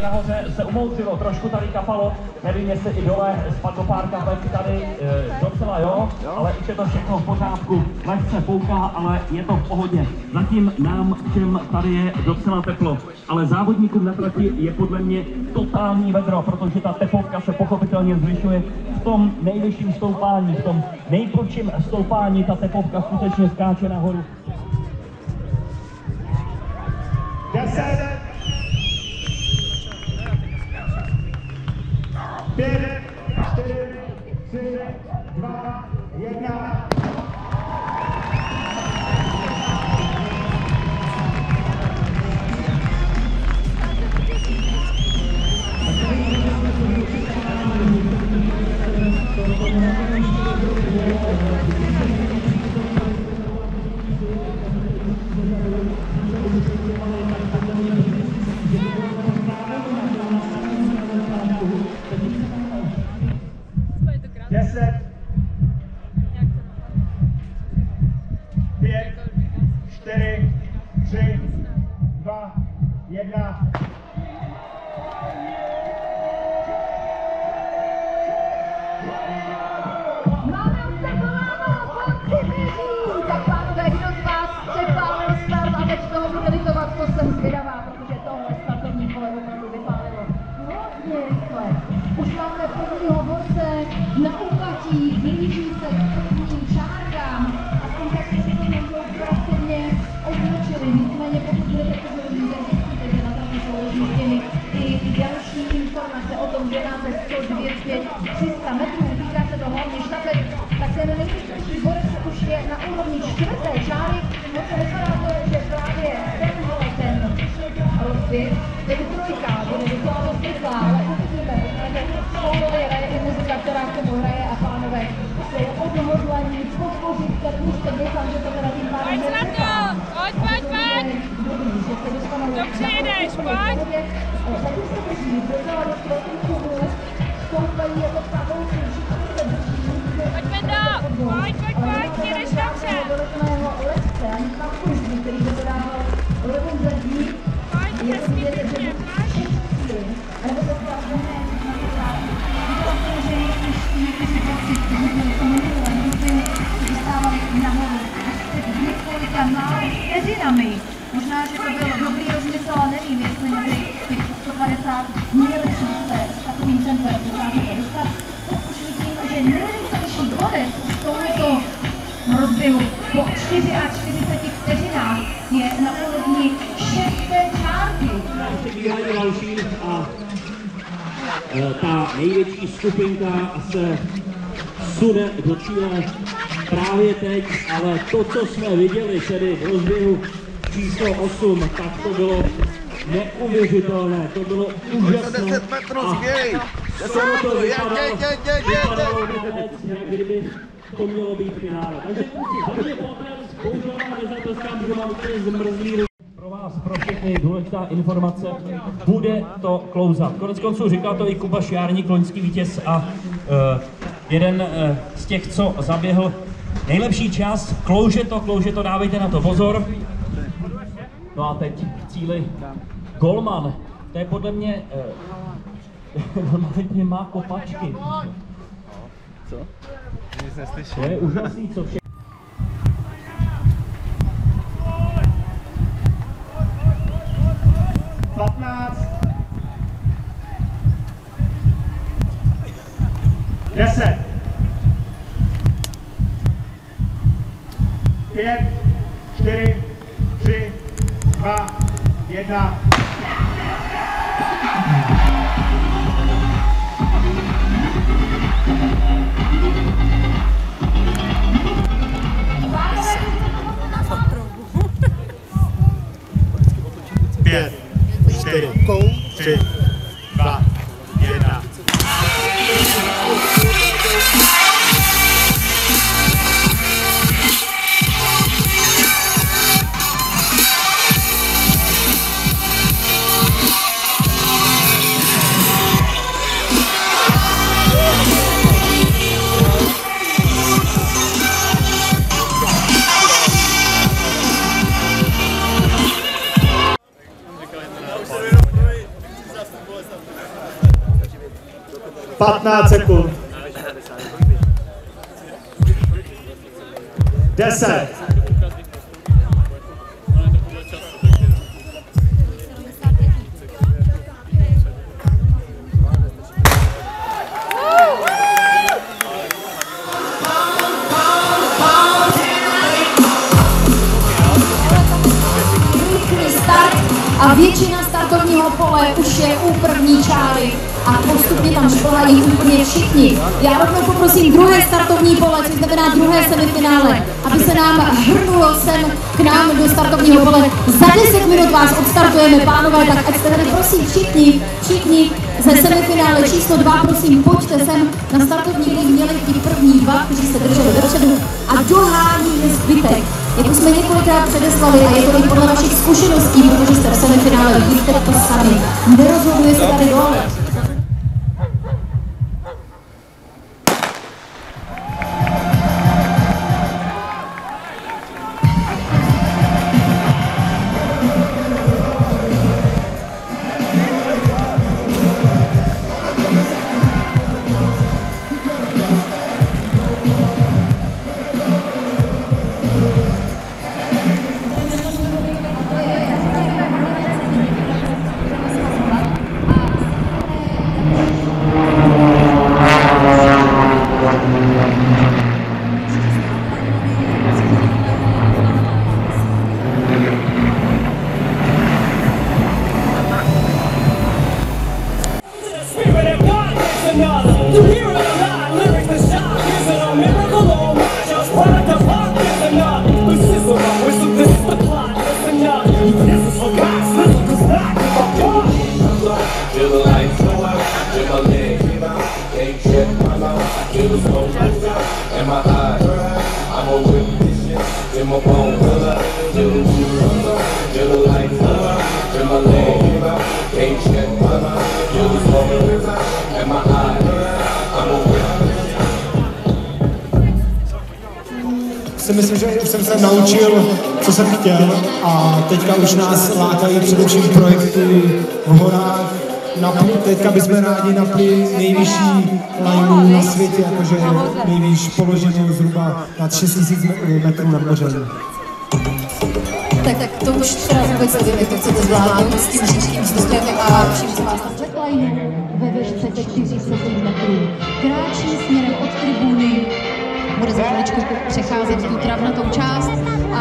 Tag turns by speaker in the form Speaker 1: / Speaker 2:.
Speaker 1: nahoře se umoudřilo, trošku tady kapalo, nevím, jestli i dole spadlo pár kapek, tady docela jo, ale už je to všechno v pořádku, lehce fouká, ale je to v pohodě. Zatím nám všem tady je docela teplo, ale závodníkům na trati je podle mě totální vedro, protože ta tepovka se pochopitelně zvyšuje v tom nejvyšším stoupání, v tom nejprudším stoupání, ta tepovka skutečně skáče nahoru.
Speaker 2: 10, 5, 4, 3, 2, 1.
Speaker 3: Už máme prvního borce na úpatí, blíží se k prvním čárkám. Aspoň tak jsme si to můžou pracovně označili. Nicméně pokud budete pozorní, tak zjistíte, že na trati jsou rozmístěny i další informace o tom, že nás je 100, 200, 300 metrů. Týká se to hlavně štafet. Tak ten nejvyšší borec už je na úrovni 4. čáry. No to vypadá to, že právě ten rozběh, tedy trojka, bude docela dost rychlá, ale uvidíme, protože tohle je i muzika, která k tomu hraje a pánové jsou odhodlaní podpořit Termíšek. Doufám, že to teda tím pádem nevypadá.
Speaker 4: Pojď! Dobře jedeš, pojď!
Speaker 3: Zatím se drží, dozala do protinků, stoupají jako pavouci, všichni se drží.
Speaker 4: Pojď, Vendo, pojď, jedeš dobře!
Speaker 3: Dodatného lehce, ani tam kužby, který by dodával levou zadní. Je to vidět, že všechny, nebo to právě ne, že někteří borci, kteří byli to minulé grupy, vystávali nahoru před několika málo vteřinami. Možná, že to byl dobrý rozmysl, ale nevím, jestli měli těch 150 měli se s takovým tempem dokážete dostat. Už vidím, že nejrychlejší borec v tomuto rozběhu po 44 vteřinách je na úrovni 6. čárky.
Speaker 1: A ta největší skupinka se sune do cíle právě teď, ale to, co jsme viděli tedy v rozběhu číslo 8, tak to bylo neuvěřitelné, to bylo úžasné.
Speaker 5: 10 metrů skvělý!
Speaker 1: To vypadalo jak kdyby to mělo být finále. Takže hodně potřeb, bohužel vám nezatleskám, že mám úplně zmrzlý. Pro vás, pro všechny důležitá informace, bude to klouzat. Konec konců říkal to i Kuba Šiárník, loňský vítěz a jeden z těch, co zaběhl nejlepší čas. Klouže to, dávejte na to pozor. No a teď v cíli golman, to je podle mě, normálně má kopačky.
Speaker 5: Co? Nic neslyším.
Speaker 1: To je úžasný, co vše.
Speaker 2: Deset. 5, 4, 3, 2, 1. Pět, 4, 3, 2, 1. 15 sekund. 10.
Speaker 3: A většina startovního pole už je u první čáry a postupně tam šplhají úplně všichni. Já rovnou poprosím druhé startovní pole, což znamená druhé semifinále, aby se nám hrnulo sem k nám do startovního pole. Za 10 minut vás odstartujeme, pánové, tak ať jste tady prosím všichni ze semifinále číslo 2, prosím, pojďte sem na startovní pole, měli ti první dva, kteří se drželi dopředu a dohání je zbytek. Jak jsme několikrát předeslali a je to i podle vašich zkušeností, protože jste v semifinále, vidíte to sami. Nerozhoduje se tady dole.
Speaker 6: Si myslím, že už jsem se naučil, co jsem chtěl a teďka už nás lákají především projekty v horách. Teďka bychom rádi napli nejvyšší lineu na světě, jakože nejvýš položenou zhruba nad 6000 metrů nad mořem.
Speaker 3: Tak to už teda vůbec nevím, jak to chcete zvládnout s tím říčkým vzduchem a vším, co vás tam řeklajnu ve výšce 40 metrů. Kráčí směrem od tribuny, bude za chviličku přecházet tu travnatou část